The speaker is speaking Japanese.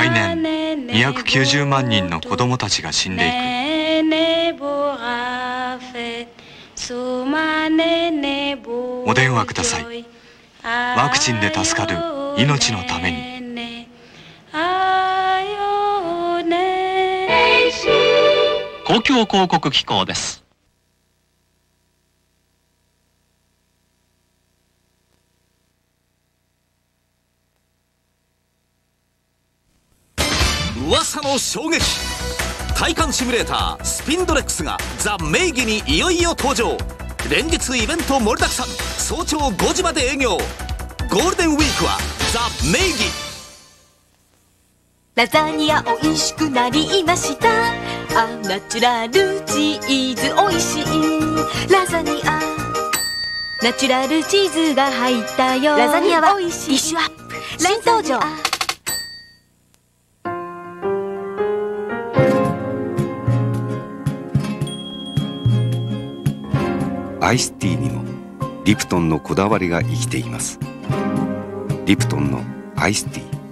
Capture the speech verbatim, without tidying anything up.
毎年にひゃくきゅうじゅうまんにんの子供たちが死んでいく。お電話ください。ワクチンで助かる命のために。 公共広告機構です。 噂の衝撃体感シミュレータースピンドレックスがザ・名義にいよいよ登場。連日イベント盛りだくさん、早朝ごじまで営業。ゴールデンウィークはザ・名義。 ラザニア美味しくなりました。あ、ナチュラルチーズ美味しい。ラザニアナチュラルチーズが入ったよ。ラザニアは美味しい。ディッシュアップ新登場。 アイスティーにもリプトンのこだわりが生きています。リプトンのアイスティー。